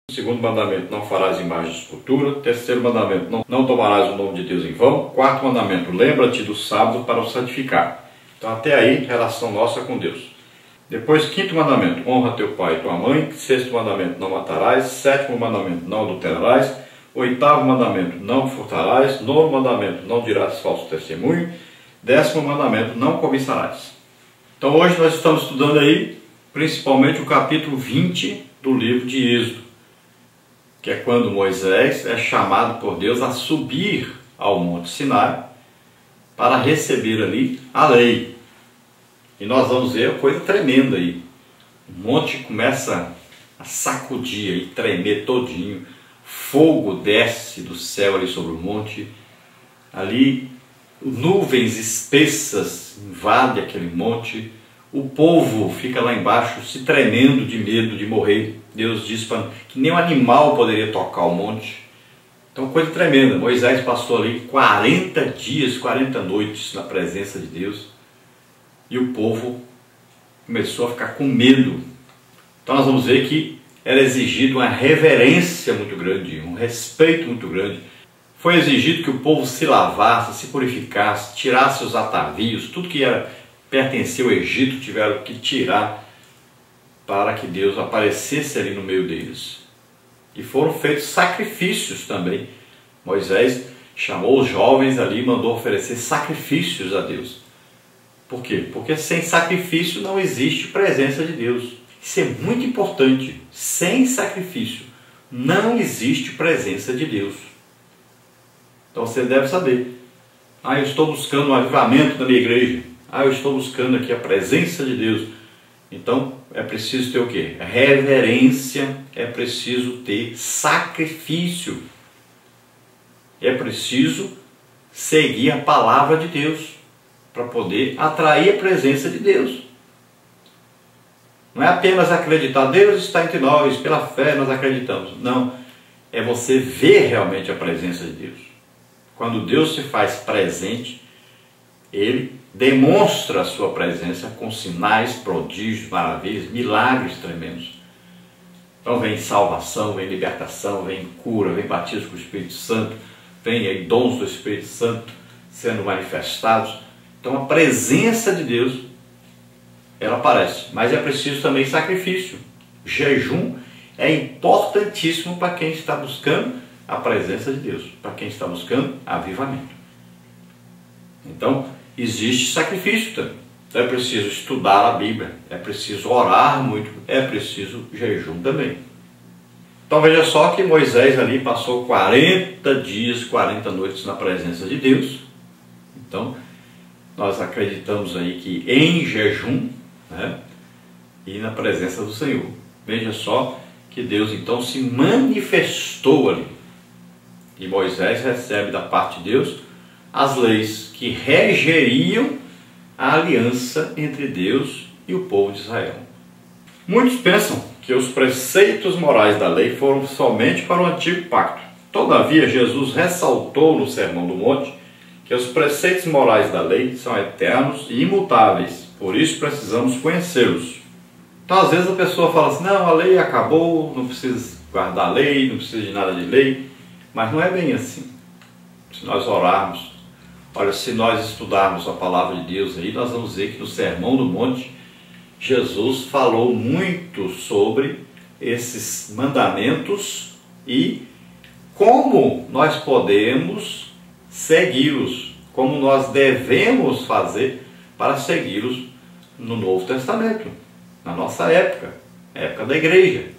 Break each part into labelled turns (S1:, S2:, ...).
S1: Segundo mandamento, não farás imagem de escultura. Terceiro mandamento, não tomarás o nome de Deus em vão. Quarto mandamento, lembra-te do sábado para o santificar. Então até aí, relação nossa com Deus. Depois, quinto mandamento, honra teu pai e tua mãe. Sexto mandamento, não matarás. Sétimo mandamento, não adulterarás. Oitavo mandamento, não furtarás. Nono mandamento, não dirás falso testemunho. Décimo mandamento, não cobiçarás. Então hoje nós estamos estudando aí, principalmente o capítulo 20 do livro de Êxodo, que é quando Moisés é chamado por Deus a subir ao Monte Sinai para receber ali a lei. E nós vamos ver uma coisa tremenda aí. O monte começa a sacudir e tremer todinho. Fogo desce do céu ali sobre o monte. Ali nuvens espessas invadem aquele monte. O povo fica lá embaixo se tremendo de medo de morrer. Deus diz que nem um animal poderia tocar o monte. Então, coisa tremenda. Moisés passou ali 40 dias, 40 noites na presença de Deus. E o povo começou a ficar com medo. Então nós vamos ver que era exigido uma reverência muito grande, um respeito muito grande. Foi exigido que o povo se lavasse, se purificasse, tirasse os atavios, tudo que pertencia ao Egito tiveram que tirar para que Deus aparecesse ali no meio deles. E foram feitos sacrifícios também. Moisés chamou os jovens ali e mandou oferecer sacrifícios a Deus. Por quê? Porque sem sacrifício não existe presença de Deus. Isso é muito importante. Sem sacrifício não existe presença de Deus. Então você deve saber. Eu estou buscando um avivamento na minha igreja. Eu estou buscando aqui a presença de Deus. Então é preciso ter o quê? Reverência, é preciso ter sacrifício. É preciso seguir a palavra de Deus para poder atrair a presença de Deus. Não é apenas acreditar, Deus está entre nós, pela fé nós acreditamos. Não, é você ver realmente a presença de Deus. Quando Deus se faz presente, Ele demonstra a sua presença com sinais, prodígios, maravilhas, milagres tremendos. Então vem salvação, vem libertação, vem cura, vem batismo com o Espírito Santo, vem aí dons do Espírito Santo sendo manifestados. Então a presença de Deus, ela aparece, mas é preciso também sacrifício. Jejum é importantíssimo para quem está buscando a presença de Deus, para quem está buscando avivamento. Então existe sacrifício também. É preciso estudar a Bíblia, é preciso orar muito, é preciso jejum também. Então veja só que Moisés ali passou 40 dias, 40 noites na presença de Deus. Então nós acreditamos aí que em jejum, e na presença do Senhor. Veja só que Deus então se manifestou ali. E Moisés recebe da parte de Deus as leis que regeriam a aliança entre Deus e o povo de Israel. Muitos pensam que os preceitos morais da lei foram somente para o antigo pacto. Todavia, Jesus ressaltou no Sermão do Monte que os preceitos morais da lei são eternos e imutáveis, por isso precisamos conhecê-los. Então às vezes a pessoa fala assim, não, a lei acabou, não precisa guardar a lei, não precisa de nada de lei, mas não é bem assim. Se nós orarmos, olha, se nós estudarmos a palavra de Deus aí, nós vamos ver que no Sermão do Monte, Jesus falou muito sobre esses mandamentos e como nós podemos segui-los, como nós devemos fazer para segui-los no Novo Testamento, na nossa época, época da igreja.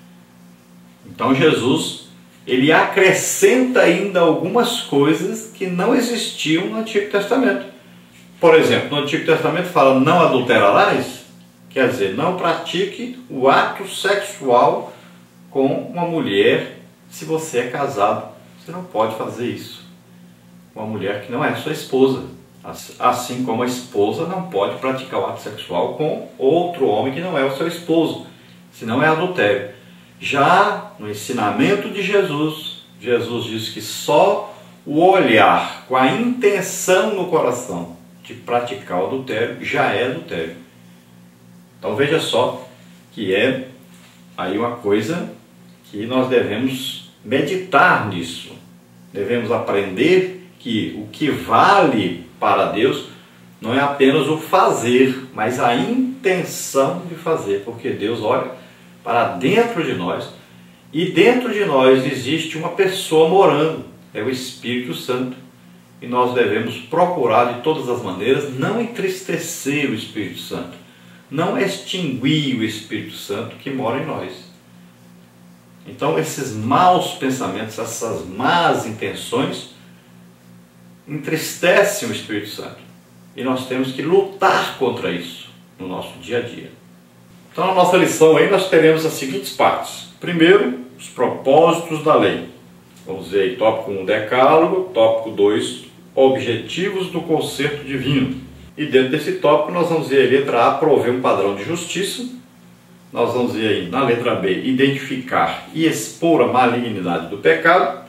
S1: Então Jesus, ele acrescenta ainda algumas coisas que não existiam no Antigo Testamento. Por exemplo, no Antigo Testamento fala, não adulterarás, quer dizer, não pratique o ato sexual com uma mulher se você é casado. Você não pode fazer isso. Uma mulher que não é sua esposa, assim como a esposa não pode praticar o ato sexual com outro homem que não é o seu esposo, senão é adultério. Já no ensinamento de Jesus, Jesus diz que só o olhar com a intenção no coração de praticar o adultério já é adultério. Então veja só que é aí uma coisa que nós devemos meditar nisso. Devemos aprender que o que vale para Deus não é apenas o fazer, mas a intenção de fazer, porque Deus olha para dentro de nós e dentro de nós existe uma pessoa morando, é o Espírito Santo, e nós devemos procurar de todas as maneiras não entristecer o Espírito Santo, não extinguir o Espírito Santo que mora em nós. Então esses maus pensamentos, essas más intenções entristecem o Espírito Santo. E nós temos que lutar contra isso no nosso dia a dia. Então, na nossa lição aí, nós teremos as seguintes partes. Primeiro, os propósitos da lei. Vamos ver aí, tópico 1, decálogo. Tópico 2, objetivos do concerto divino. E dentro desse tópico, nós vamos ver a letra A, prover um padrão de justiça. Nós vamos ver aí, na letra B, identificar e expor a malignidade do pecado.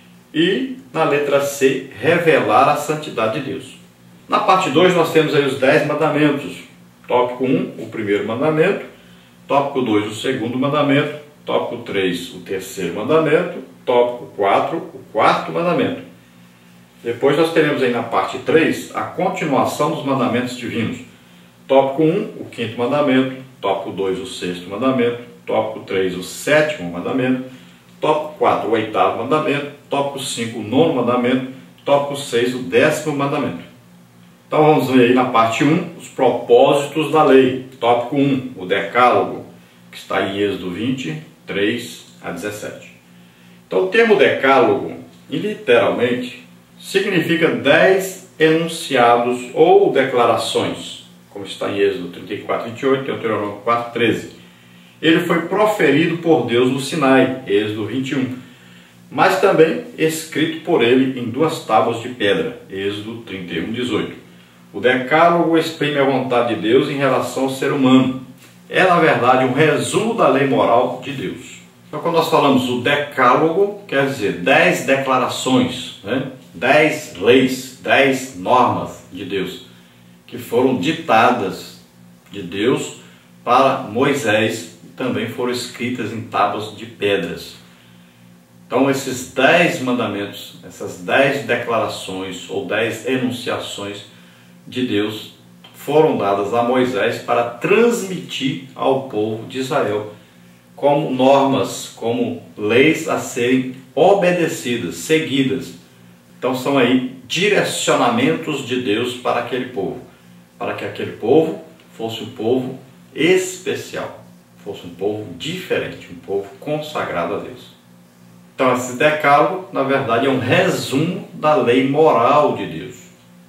S1: E, na letra C, revelar a santidade de Deus. Na parte 2 nós temos aí os 10 mandamentos. Tópico 1, o primeiro mandamento. Tópico 2, o segundo mandamento. Tópico 3, o terceiro mandamento. Tópico 4, o quarto mandamento. Depois nós teremos aí na parte 3 a continuação dos mandamentos divinos. Tópico 1, o quinto mandamento. Tópico 2, o sexto mandamento. Tópico 3, o sétimo mandamento. Tópico 4, o oitavo mandamento. Tópico 5, o nono mandamento. Tópico 6, o 10º mandamento. Então vamos ver aí na parte 1, os propósitos da lei. Tópico 1, o decálogo, que está em Êxodo 20, 3 a 17. Então o termo decálogo, literalmente, significa 10 enunciados ou declarações, como está em Êxodo 34, 28 e Deuteronômio 4, 13. Ele foi proferido por Deus no Sinai, Êxodo 21, mas também escrito por ele em 2 tábuas de pedra, Êxodo 31, 18. O decálogo exprime a vontade de Deus em relação ao ser humano. É, na verdade, um resumo da lei moral de Deus. Então, quando nós falamos o decálogo, quer dizer 10 declarações, 10 leis, 10 normas de Deus, que foram ditadas de Deus para Moisés e também foram escritas em tábuas de pedras. Então, esses 10 mandamentos, essas 10 declarações ou 10 enunciações de Deus foram dadas a Moisés para transmitir ao povo de Israel como normas, como leis a serem obedecidas, seguidas. Então são aí direcionamentos de Deus para aquele povo, para que aquele povo fosse um povo especial, fosse um povo diferente, um povo consagrado a Deus. Então esse decálogo, na verdade, é um resumo da lei moral de Deus,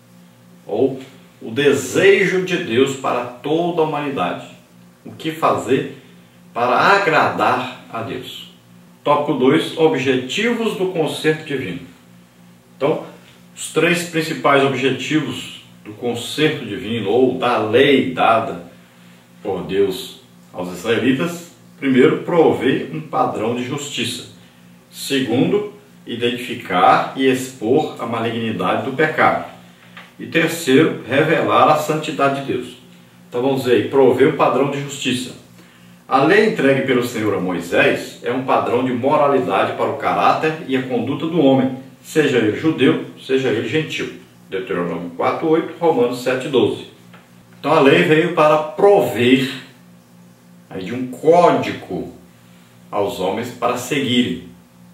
S1: ou o desejo de Deus para toda a humanidade. O que fazer para agradar a Deus. Tópico 2, objetivos do concerto divino. Então, os 3 principais objetivos do concerto divino, ou da lei dada por Deus aos israelitas. Primeiro, prover um padrão de justiça. Segundo, identificar e expor a malignidade do pecado. E terceiro, revelar a santidade de Deus. Então vamos ver aí, prover um padrão de justiça. A lei entregue pelo Senhor a Moisés é um padrão de moralidade para o caráter e a conduta do homem, seja ele judeu, seja ele gentil. Deuteronômio 4:8, Romanos 7:12. Então a lei veio para prover aí de um código aos homens para seguirem.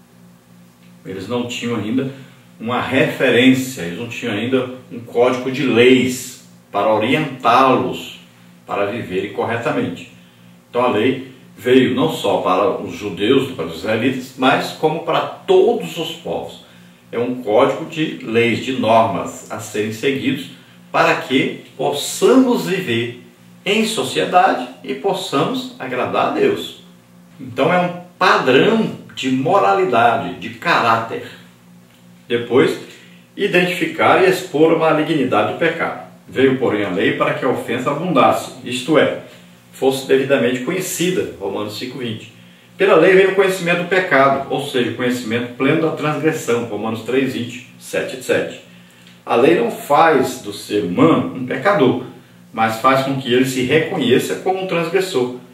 S1: Eles não tinham ainda uma referência, eles não tinham ainda um código de leis para orientá-los para viverem corretamente. Então a lei veio não só para os judeus, para os israelitas, mas como para todos os povos. É um código de leis, de normas a serem seguidos para que possamos viver em sociedade e possamos agradar a Deus. Então é um padrão de moralidade, de caráter. Depois, identificar e expor a malignidade do pecado. Veio, porém, a lei para que a ofensa abundasse, isto é, fosse devidamente conhecida, Romanos 5:20. Pela lei veio o conhecimento do pecado, ou seja, o conhecimento pleno da transgressão, Romanos 3:20, 7:7. A lei não faz do ser humano um pecador, mas faz com que ele se reconheça como um transgressor.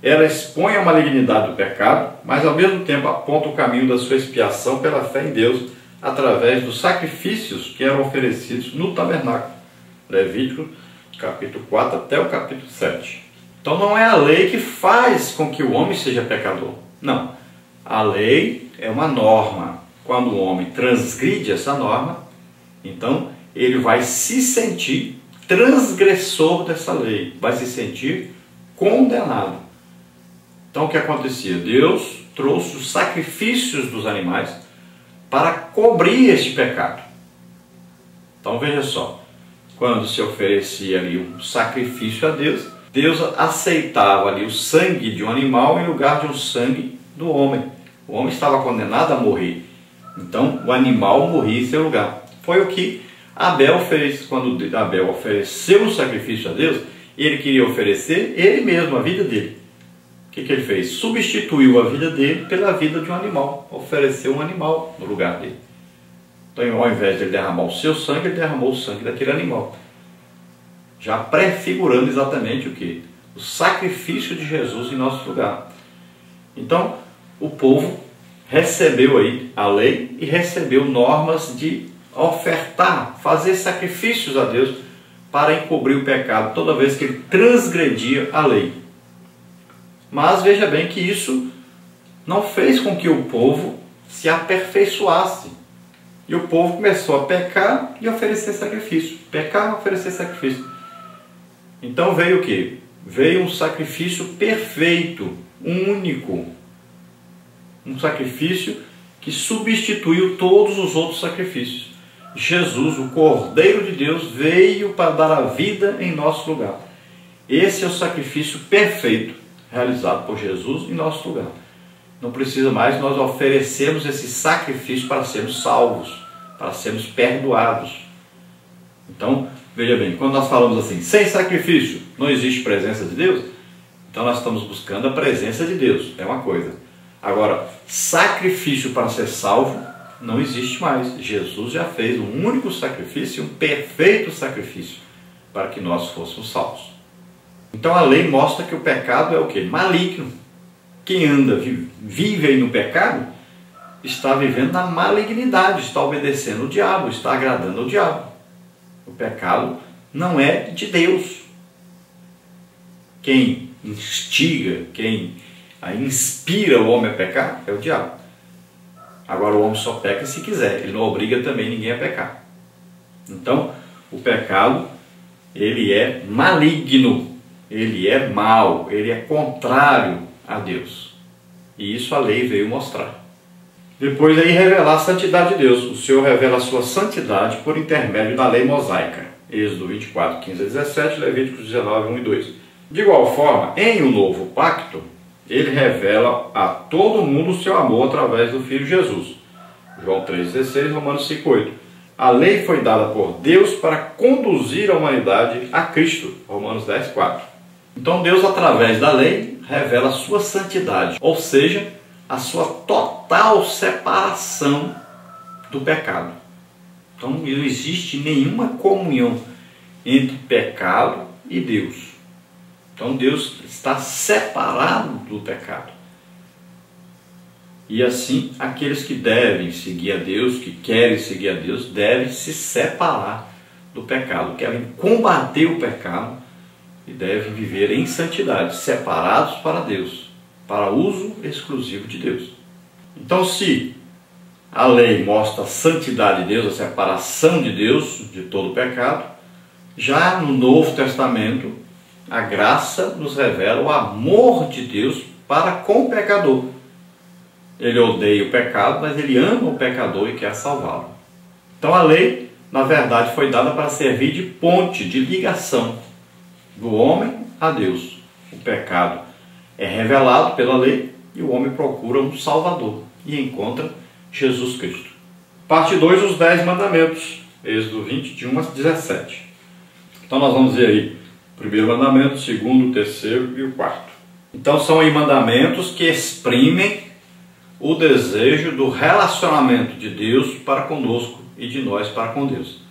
S1: ela expõe a malignidade do pecado, mas ao mesmo tempo aponta o caminho da sua expiação pela fé em Deus, através dos sacrifícios que eram oferecidos no tabernáculo. Levítico, capítulo 4 até o capítulo 7. Então não é a lei que faz com que o homem seja pecador. Não. A lei é uma norma. Quando o homem transgride essa norma, então ele vai se sentir transgressor dessa lei, vai se sentir condenado. Então o que acontecia? Deus trouxe os sacrifícios dos animais para cobrir este pecado. Então veja só, quando se oferecia ali um sacrifício a Deus, Deus aceitava ali o sangue de um animal em lugar de um sangue do homem. O homem estava condenado a morrer, então o animal morria em seu lugar. Foi o que Abel fez. Quando Abel ofereceu um sacrifício a Deus, ele queria oferecer ele mesmo, a vida dele. O que ele fez? Substituiu a vida dele pela vida de um animal, ofereceu um animal no lugar dele. Então, ao invés de ele derramar o seu sangue, ele derramou o sangue daquele animal, já prefigurando exatamente o que? O sacrifício de Jesus em nosso lugar. Então, o povo recebeu aí a lei e recebeu normas de ofertar, fazer sacrifícios a Deus para encobrir o pecado toda vez que ele transgredia a lei. Mas veja bem que isso não fez com que o povo se aperfeiçoasse. E o povo começou a pecar e oferecer sacrifício. Pecar e oferecer sacrifício. Então veio o quê? Veio um sacrifício perfeito, único. Um sacrifício que substituiu todos os outros sacrifícios. Jesus, o Cordeiro de Deus, veio para dar a vida em nosso lugar. Esse é o sacrifício perfeito realizado por Jesus em nosso lugar. Não precisa mais nós oferecermos esse sacrifício para sermos salvos, para sermos perdoados. Então, veja bem, quando nós falamos assim, sem sacrifício não existe presença de Deus, então nós estamos buscando a presença de Deus, é uma coisa. Agora, sacrifício para ser salvo não existe mais. Jesus já fez um único sacrifício, um perfeito sacrifício, para que nós fôssemos salvos. Então a lei mostra que o pecado é o quê? Maligno. Quem anda, vive aí no pecado, está vivendo na malignidade, está obedecendo o diabo, está agradando o diabo. O pecado não é de Deus. Quem instiga, quem inspira o homem a pecar é o diabo. Agora o homem só peca se quiser, ele não obriga também ninguém a pecar. Então o pecado, ele é maligno, ele é mau, ele é contrário a Deus. E isso a lei veio mostrar. Depois aí revelar a santidade de Deus. O Senhor revela a sua santidade por intermédio da lei mosaica. Êxodo 24, 15 a 17, Levíticos 19, 1 e 2. De igual forma, em um novo pacto, ele revela a todo mundo o seu amor através do Filho Jesus. João 3,16, Romanos 5,8. A lei foi dada por Deus para conduzir a humanidade a Cristo. Romanos 10,4. Então Deus, através da lei, revela a sua santidade, ou seja, a sua total separação do pecado. Então não existe nenhuma comunhão entre pecado e Deus. Então Deus está separado do pecado. E assim, aqueles que devem seguir a Deus, que querem seguir a Deus, devem se separar do pecado, querem combater o pecado e devem viver em santidade, separados para Deus, para uso exclusivo de Deus. Então, se a lei mostra a santidade de Deus, a separação de Deus de todo o pecado, já no Novo Testamento, a graça nos revela o amor de Deus para com o pecador. Ele odeia o pecado, mas ele ama o pecador e quer salvá-lo. Então a lei, na verdade, foi dada para servir de ponte, de ligação do homem a Deus. O pecado é revelado pela lei e o homem procura um Salvador e encontra Jesus Cristo. Parte 2, os 10 mandamentos. Êxodo 20, de 1 a 17. Então nós vamos ver aí o primeiro mandamento, o segundo, o terceiro e o quarto. Então são aí mandamentos que exprimem o desejo do relacionamento de Deus para conosco e de nós para com Deus.